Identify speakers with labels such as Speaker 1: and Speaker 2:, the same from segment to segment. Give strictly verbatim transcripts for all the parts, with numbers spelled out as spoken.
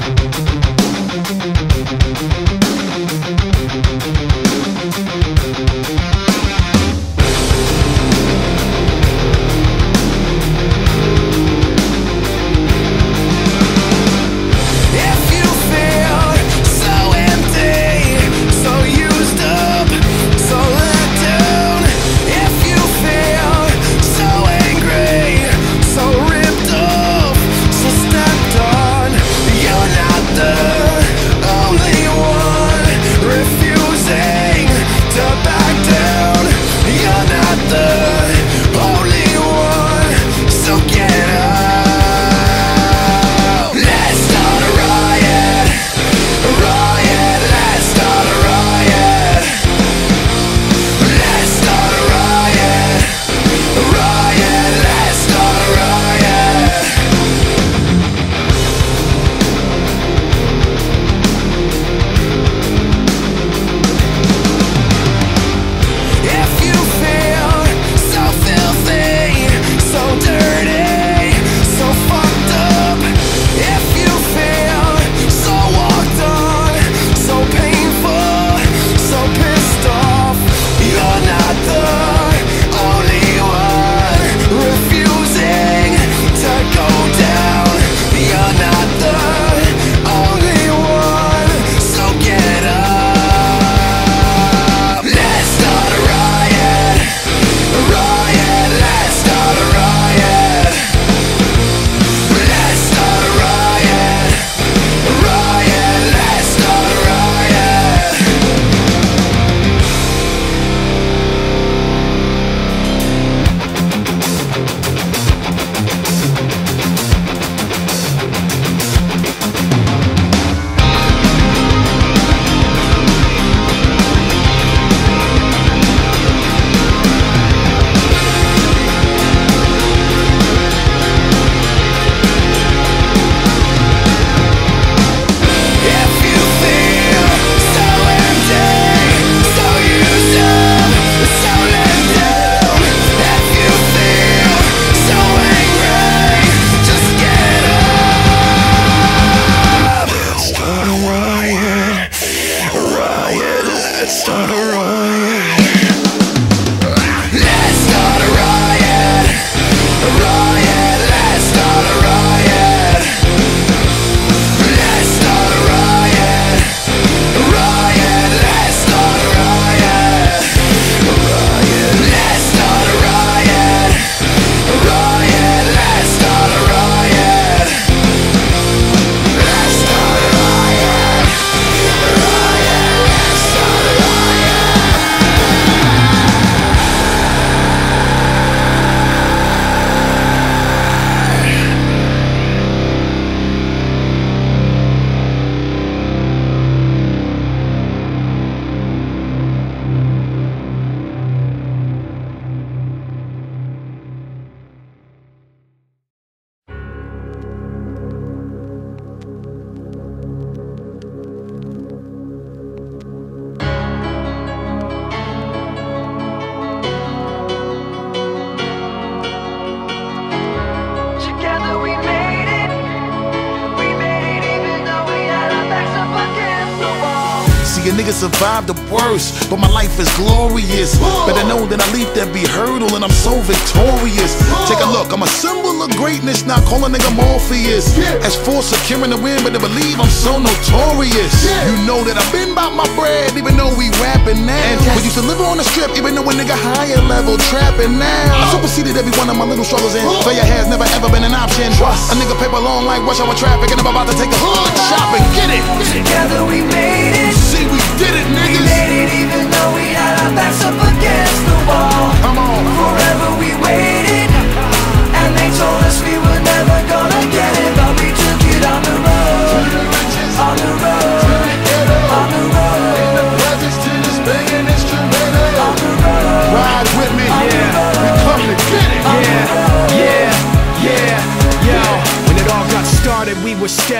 Speaker 1: A nigga survived the worst, but my life is glorious. Better know that I leap every hurdle and I'm so victorious. Take a look, I'm a symbol of greatness, not call a nigga Morpheus. As for securing the win, but to believe I'm so notorious. You know that I've been about my bread, even though we rapping now. We used to live on the strip, even though a nigga higher level trapping now. I superseded every one of my little struggles and failure has never ever been an option. A nigga paper long like rush hour traffic and I'm about to take a hood shopping. Get it!
Speaker 2: Together we made it.
Speaker 1: See, we did it, niggas.
Speaker 2: We made it even though we had our backs up against the wall.
Speaker 1: Come on.
Speaker 2: Forever we waited, and they told us we were never gonna get it, but we took it on the road, on the road, on the road. In the presence to this banging instrumental. On the road.
Speaker 1: Ride with me, yeah. We come to get it.
Speaker 3: Yeah, yeah, yeah, yo. When it all got started, we were steady.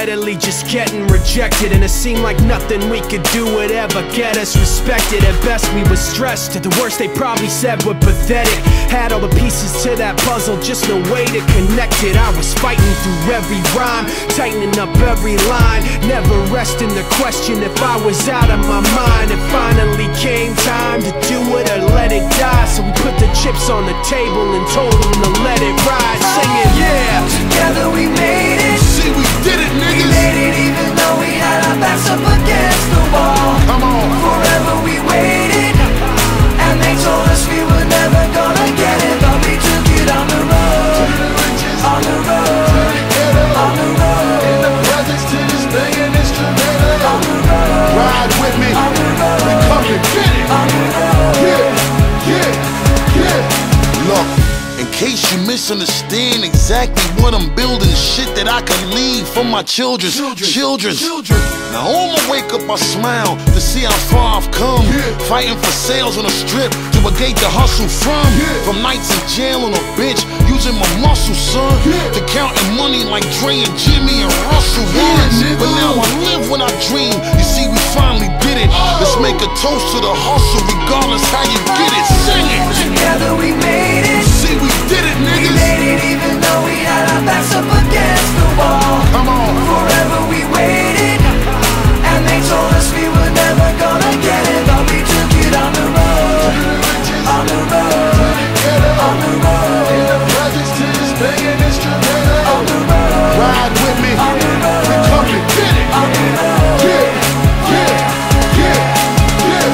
Speaker 3: steadily just getting rejected, and it seemed like nothing we could do would ever get us respected. At best we were stressed, at the worst they probably said we're pathetic. Had all the pieces to that puzzle, just no way to connect it. I was fighting through every rhyme, tightening up every line, never resting to question if I was out of my mind. It finally came time to do it or let it die, so we put the chips on the table and told them to let it ride, singing, yeah!
Speaker 2: Together we made it.
Speaker 1: See, we did it, niggas.
Speaker 2: We made it even though we had our backs up against the wall.
Speaker 1: Come on.
Speaker 2: Forever we waited, and they told us we were never gonna get it, but we took it on the road, on the road, on the road.
Speaker 1: In the presence to this banging instrumental.
Speaker 2: On the road,
Speaker 1: ride with me.
Speaker 2: on the road,
Speaker 1: We come and get it.
Speaker 2: on the road.
Speaker 1: Yeah, yeah, yeah. Look, in case you misunderstand exactly what I'm building, shit that I can leave for my children. Children. Children. Now on my wake up I smile to see how far I've come. Yeah. Fighting for sales on a strip to a gate to hustle from. Yeah. From nights in jail on a bench, using my muscle, son. Yeah. To counting money like Dre and Jimmy and Russell once. Yeah, but now I live what I dream. You see, we finally did it. Oh. Let's make a toast to the hustle, regardless how you get it. Sing it.
Speaker 2: Together we made it.
Speaker 1: See, we did it, niggas.
Speaker 2: We made it even though we had our backs up against the wall.
Speaker 1: Come on.
Speaker 2: Forever we waited, and they told us we were never gonna get it, but we took it on the road, on the road, on the road.
Speaker 1: In the presence to this banging instrumental.
Speaker 2: On the road,
Speaker 1: ride with me.
Speaker 2: on the road.
Speaker 1: We come and get it.
Speaker 2: On the road.
Speaker 1: Yeah, yeah, yeah, yeah.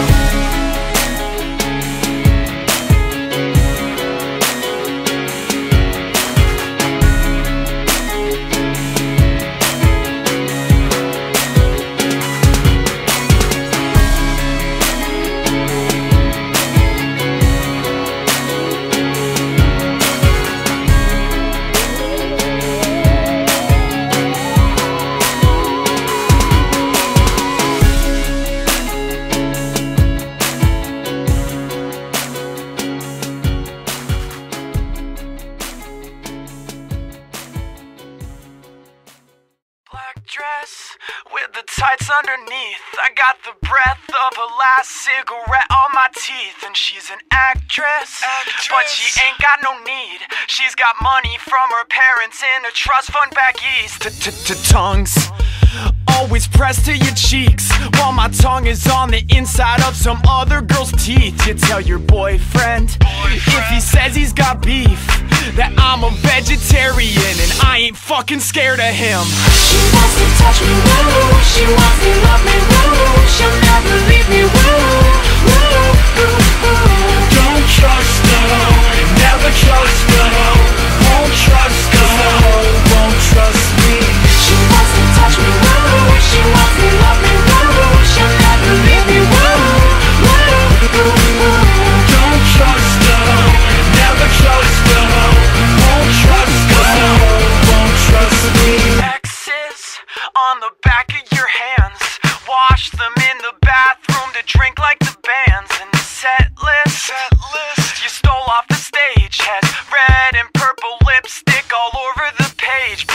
Speaker 3: Dress with the tights underneath. I got the breath of her last cigarette on my teeth. And she's an actress, actress, but she ain't got no need. She's got money from her parents in a trust fund back east. Tongues always pressed to your cheeks, while my tongue is on the inside of some other girl's teeth. You tell your boyfriend, boyfriend, if he says he's got beef, that I'm a vegetarian and I ain't fucking scared of him.
Speaker 4: She wants to touch me, woo. She wants to love me, woo. She'll never leave me, woo. Woo, woo, woo.
Speaker 3: Don't trust her, never trust her. Won't trust her, won't trust me.
Speaker 4: She wants to touch me, woo. She wants to love me, woo. She'll never leave me, woo. Woo, woo, woo.
Speaker 3: Don't trust her, never trust her. Won't trust her, won't trust me. X's on the back of your hands, wash them in the bathroom to drink like the bands. And the set list, set list you stole off the stage has red and purple lipstick all over the page.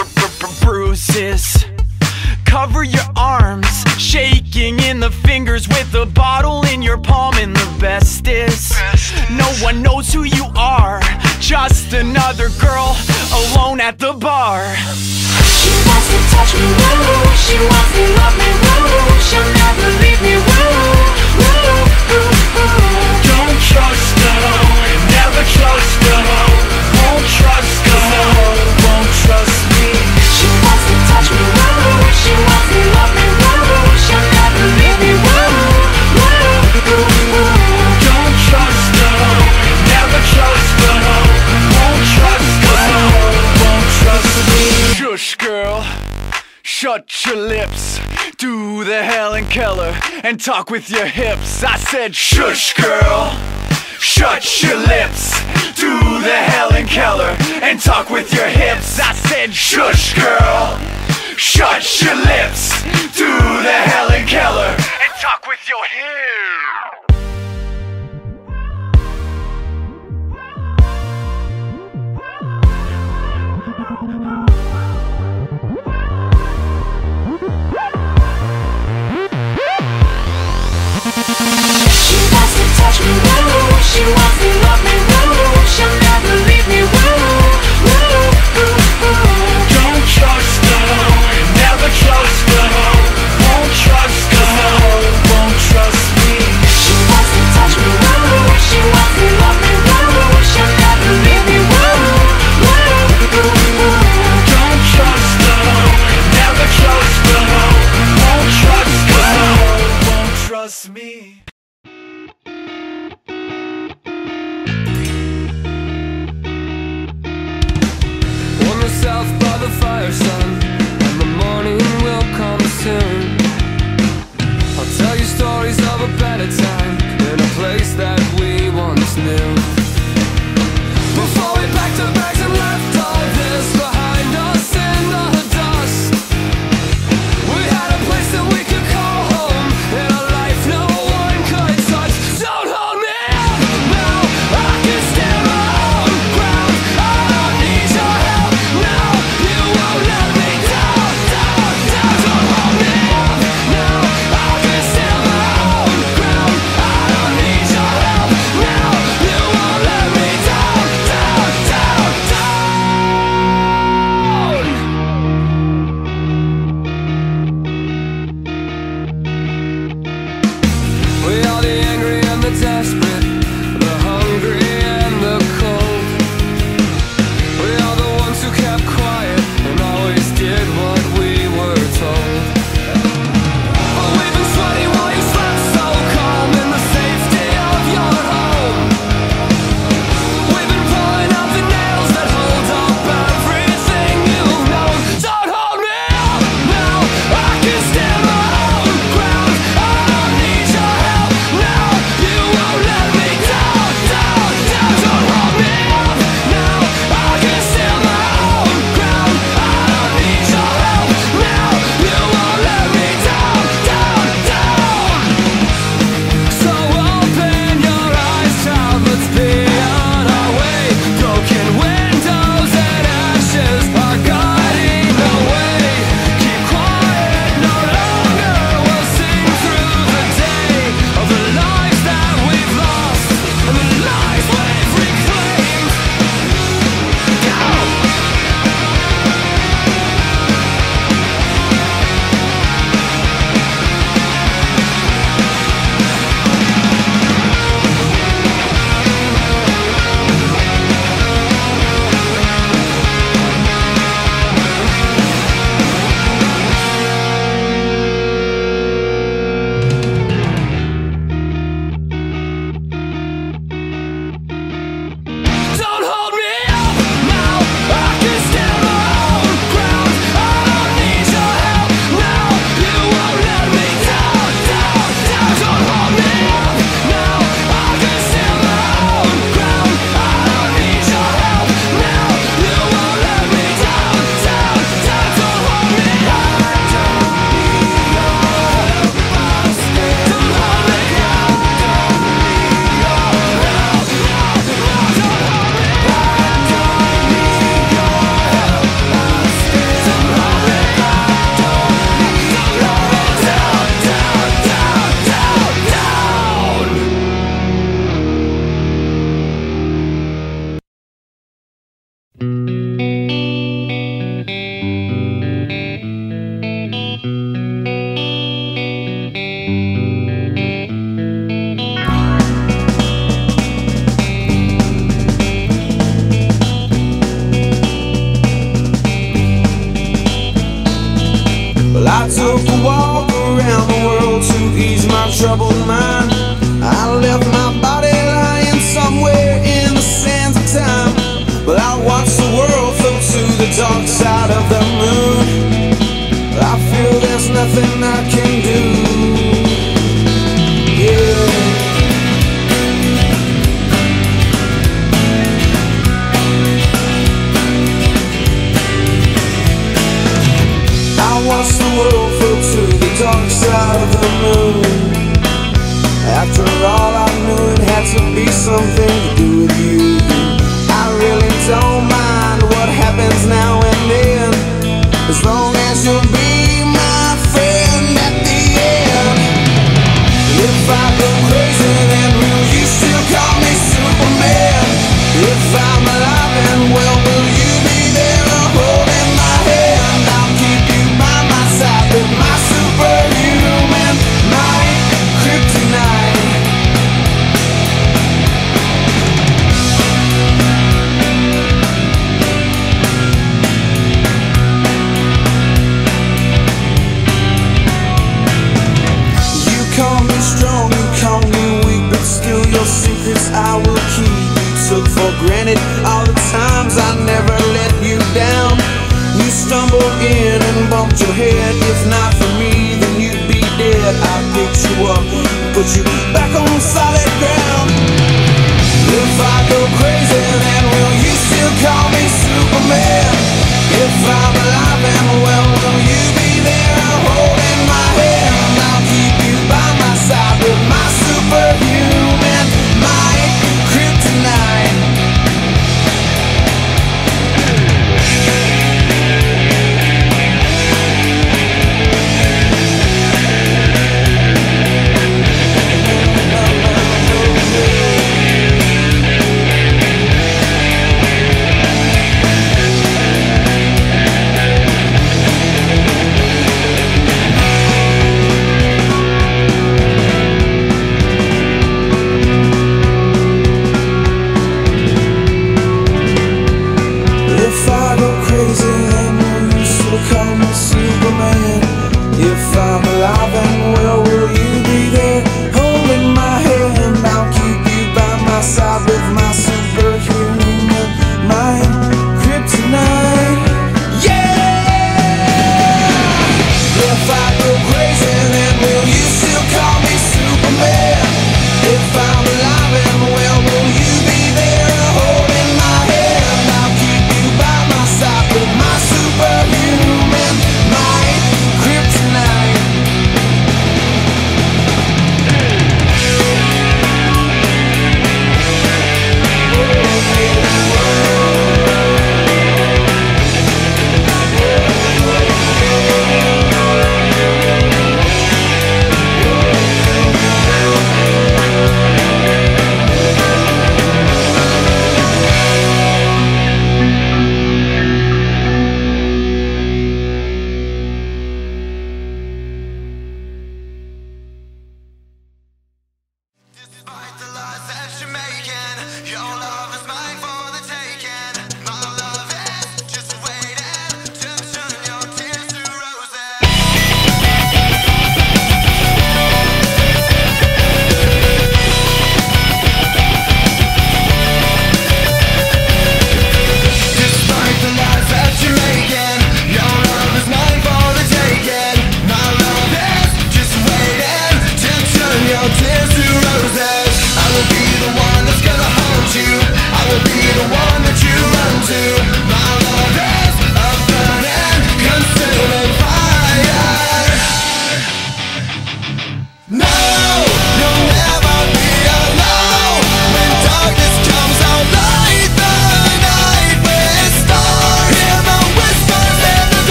Speaker 3: Bruises cover your arms, shaking in the fingers with a bottle in your palm. And the best is, no one knows who you are, just another girl alone at the bar.
Speaker 4: She wants to touch me, woo. She wants to love me, woo. She'll never leave me, woo. Woo, woo, woo.
Speaker 3: Don't trust her, never trust her. Won't trust her, won't trust me.
Speaker 4: She wants to touch me, woo. She wants to love me, woo. She'll never leave me, woo. Woo, woo, woo.
Speaker 3: Don't trust her, never trust her. Won't trust her, won't trust me. Shush, girl, shut your lips. Do the Helen Keller and talk with your hips. I said shush, girl, shut your lips. Do the Helen Keller and talk with your hips. I said shush, girl, shut your lips. Do the Helen Keller and talk with your hips.
Speaker 5: took a walk around the world to ease my troubled mind. I left my body lying somewhere in the sands of time, but I watched the world float to the dark side of the moon. I feel there's nothing I can do. Yeah. I watched the world float to the dark side of the moon. After all, I knew it had to be something to do with you. I really don't